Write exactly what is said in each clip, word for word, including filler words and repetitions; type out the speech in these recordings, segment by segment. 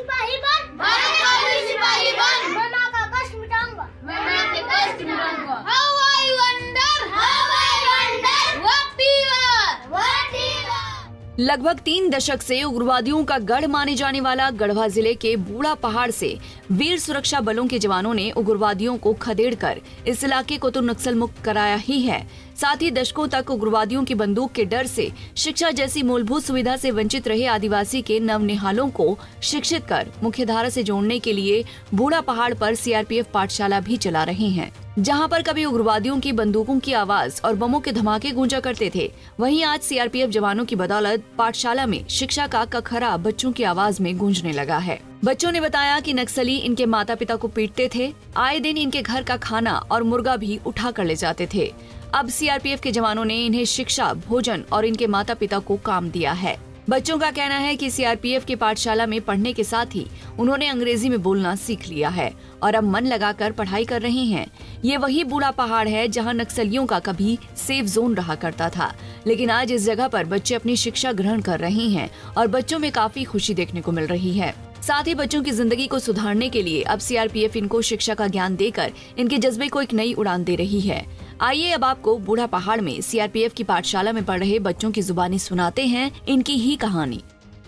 सिपाही बन, भारत का भी सिपाही बन, मैं माँ का कष्ट मिटाऊंगा, मैं माँ के कष्ट मिटाऊंगा। How I wonder, how I wonder, what you are, what you are। लगभग तीन दशक से उग्रवादियों का गढ़ माने जाने वाला गढ़वा जिले के बूढ़ा पहाड़ से वीर सुरक्षा बलों के जवानों ने उग्रवादियों को खदेड़कर इस इलाके को तो नक्सल मुक्त कराया ही है, साथ ही दशकों तक उग्रवादियों की बंदूक के डर से शिक्षा जैसी मूलभूत सुविधा से वंचित रहे आदिवासी के नवनिहालों को शिक्षित कर मुख्यधारा से जोड़ने के लिए बूढ़ा पहाड़ पर सीआरपीएफ पाठशाला भी चला रहे हैं। जहां पर कभी उग्रवादियों की बंदूकों की आवाज और बमों के धमाके गूंजा करते थे, वहीं आज सीआरपीएफ जवानों की बदौलत पाठशाला में शिक्षा का कखरा बच्चों की आवाज में गूंजने लगा है। बच्चों ने बताया कि नक्सली इनके माता पिता को पीटते थे, आए दिन इनके घर का खाना और मुर्गा भी उठा कर ले जाते थे। अब सीआरपीएफ के जवानों ने इन्हें शिक्षा, भोजन और इनके माता पिता को काम दिया है। बच्चों का कहना है कि सीआरपीएफ की पाठशाला में पढ़ने के साथ ही उन्होंने अंग्रेजी में बोलना सीख लिया है और अब मन लगाकर पढ़ाई कर रहे हैं। ये वही बूढ़ा पहाड़ है जहां नक्सलियों का कभी सेफ जोन रहा करता था, लेकिन आज इस जगह पर बच्चे अपनी शिक्षा ग्रहण कर रहे हैं और बच्चों में काफी खुशी देखने को मिल रही है। साथ ही बच्चों की जिंदगी को सुधारने के लिए अब सीआरपीएफ इनको शिक्षा का ज्ञान देकर इनके जज्बे को एक नई उड़ान दे रही है। आइए अब आपको बूढ़ा पहाड़ में सीआरपीएफ की पाठशाला में पढ़ रहे बच्चों की जुबानी सुनाते हैं इनकी ही कहानी।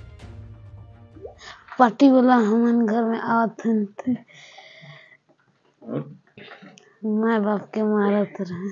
पार्टी वाला हमारे घर में आते थे, माँ बाप के मारते रहे।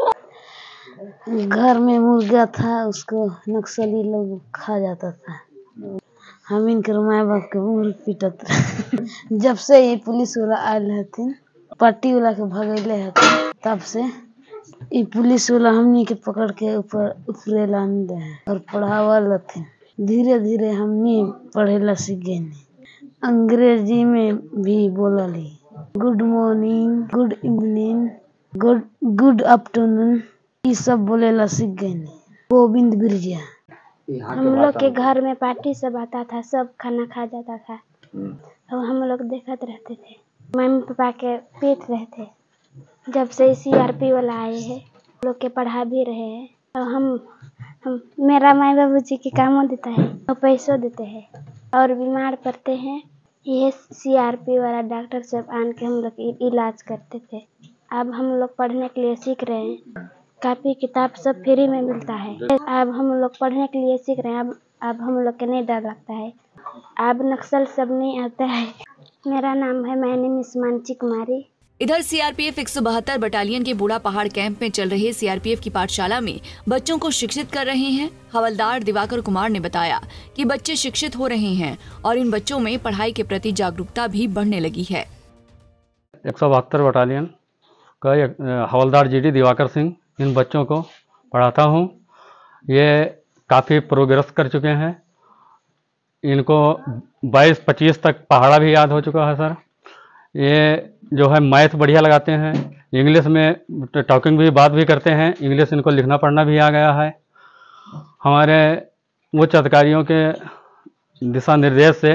घर में मुर्गा था, उसको नक्सली लोग खा जाता था। हम इनके माँ बाप के मुर्ग पीटत रहे। जब से ये पुलिस वाला आयल हथिन, पार्टी वाला के भगैले हथिन, तब से ये पुलिस वाला हमनी के पकड़ के ऊपर ऊपरे लान दे और पढ़ावल हथिन। धीरे धीरे हमनी पढ़ेला सीख गए। अंग्रेजी में भी बोलली, good morning, good evening, good good afternoon, ये सब बोलेला सीख गए। गोविंद बिरजिया। हम लोग के घर में पार्टी सब आता था, सब खाना खा जाता था और हम लोग देखते रहते थे। मम्मी पापा के पीट रहे थे। जब से सीआरपी वाला आए हैं, लोग के पढ़ा भी रहे हैं और हम हम मेरा माँ बाबू जी के कामों देता है और पैसों देते हैं और बीमार पड़ते हैं। ये सीआरपी वाला डॉक्टर सब आन के हम लोग इलाज करते थे। अब हम लोग पढ़ने के लिए सीख रहे हैं, कापी किताब सब फ्री में मिलता है। अब हम लोग पढ़ने के लिए सीख रहे हैं। अब अब हम लोग के नहीं डर लगता है। अब नक्सल सब नहीं आता है। मेरा नाम है मैंने मिसमानची कुमारी। इधर सीआरपीएफ एक सौ बहत्तर बटालियन के बूढ़ा पहाड़ कैंप में चल रहे सीआरपीएफ की पाठशाला में बच्चों को शिक्षित कर रहे हैं। हवलदार दिवाकर कुमार ने बताया कि बच्चे शिक्षित हो रहे हैं और इन बच्चों में पढ़ाई के प्रति जागरूकता भी बढ़ने लगी है। एक सौ बहत्तर बटालियन का हवलदार जीडी दिवाकर सिंह इन बच्चों को पढ़ाता हूँ। ये काफ़ी प्रोग्रेस कर चुके हैं। इनको बाईस पच्चीस तक पहाड़ा भी याद हो चुका है सर। ये जो है मैथ बढ़िया लगाते हैं, इंग्लिश में टॉकिंग भी बात भी करते हैं, इंग्लिश इनको लिखना पढ़ना भी आ गया है। हमारे उच्च अधिकारियों के दिशा निर्देश से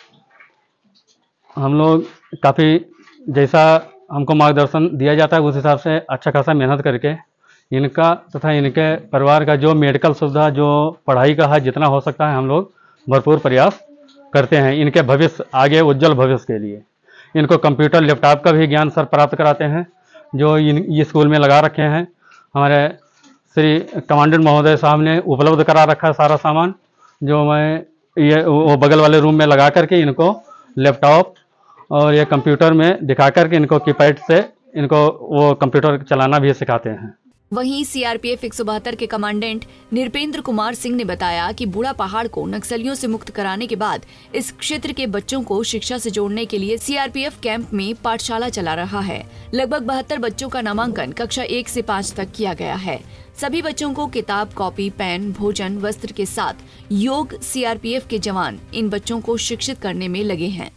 हम लोग काफ़ी जैसा हमको मार्गदर्शन दिया जाता है उस हिसाब से अच्छा खासा मेहनत करके इनका तथा इनके परिवार का जो मेडिकल सुविधा, जो पढ़ाई का है, जितना हो सकता है हम लोग भरपूर प्रयास करते हैं इनके भविष्य, आगे उज्जवल भविष्य के लिए। इनको कंप्यूटर लैपटॉप का भी ज्ञान सर प्राप्त कराते हैं, जो इन ये स्कूल में लगा रखे हैं। हमारे श्री कमांडेंट महोदय साहब ने उपलब्ध करा रखा है सारा सामान, जो मैं ये वो बगल वाले रूम में लगा करके इनको लैपटॉप और ये कंप्यूटर में दिखा करके इनको कीपैड से इनको वो कंप्यूटर चलाना भी सिखाते हैं। वहीं सीआरपीएफ एक सौ बहत्तर के कमांडेंट निरपेंद्र कुमार सिंह ने बताया कि बूढ़ा पहाड़ को नक्सलियों से मुक्त कराने के बाद इस क्षेत्र के बच्चों को शिक्षा से जोड़ने के लिए सीआरपीएफ कैंप में पाठशाला चला रहा है। लगभग बहत्तर बच्चों का नामांकन कक्षा एक से पाँच तक किया गया है। सभी बच्चों को किताब, कॉपी, पेन, भोजन, वस्त्र के साथ योग सीआरपीएफ के जवान इन बच्चों को शिक्षित करने में लगे हैं।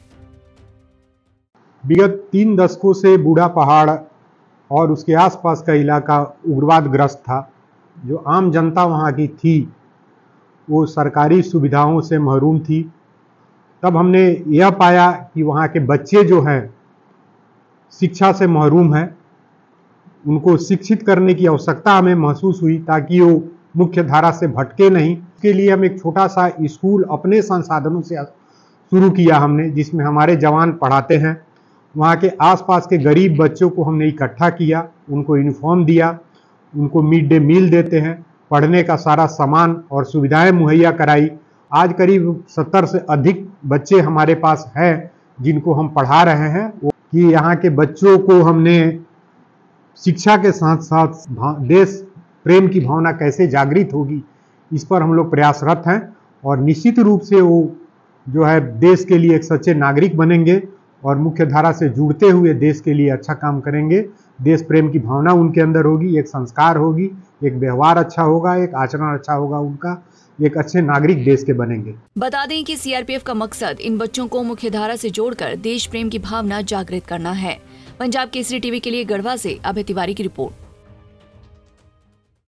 विगत तीन दशकों से बूढ़ा पहाड़ और उसके आसपास का इलाका उग्रवाद ग्रस्त था। जो आम जनता वहाँ की थी वो सरकारी सुविधाओं से महरूम थी। तब हमने यह पाया कि वहाँ के बच्चे जो हैं शिक्षा से महरूम हैं, उनको शिक्षित करने की आवश्यकता हमें महसूस हुई ताकि वो मुख्य धारा से भटके नहीं। इसके लिए हम एक छोटा सा स्कूल अपने संसाधनों से शुरू किया हमने, जिसमें हमारे जवान पढ़ाते हैं। वहाँ के आसपास के गरीब बच्चों को हमने इकट्ठा किया, उनको यूनिफॉर्म दिया, उनको मिड डे मील देते हैं, पढ़ने का सारा सामान और सुविधाएं मुहैया कराई। आज करीब सत्तर से अधिक बच्चे हमारे पास हैं जिनको हम पढ़ा रहे हैं। कि यहाँ के बच्चों को हमने शिक्षा के साथ साथ देश प्रेम की भावना कैसे जागृत होगी, इस पर हम लोग प्रयासरत हैं। और निश्चित रूप से वो जो है देश के लिए एक सच्चे नागरिक बनेंगे और मुख्य धारा से जुड़ते हुए देश के लिए अच्छा काम करेंगे। देश प्रेम की भावना उनके अंदर होगी, एक संस्कार होगी, एक व्यवहार अच्छा होगा, एक आचरण अच्छा होगा उनका, एक अच्छे नागरिक देश के बनेंगे। बता दें कि सीआरपीएफ का मकसद इन बच्चों को मुख्य धारा से जोड़कर देश प्रेम की भावना जागृत करना है। पंजाब केसरी टीवी के लिए गढ़वा से अभय तिवारी की रिपोर्ट।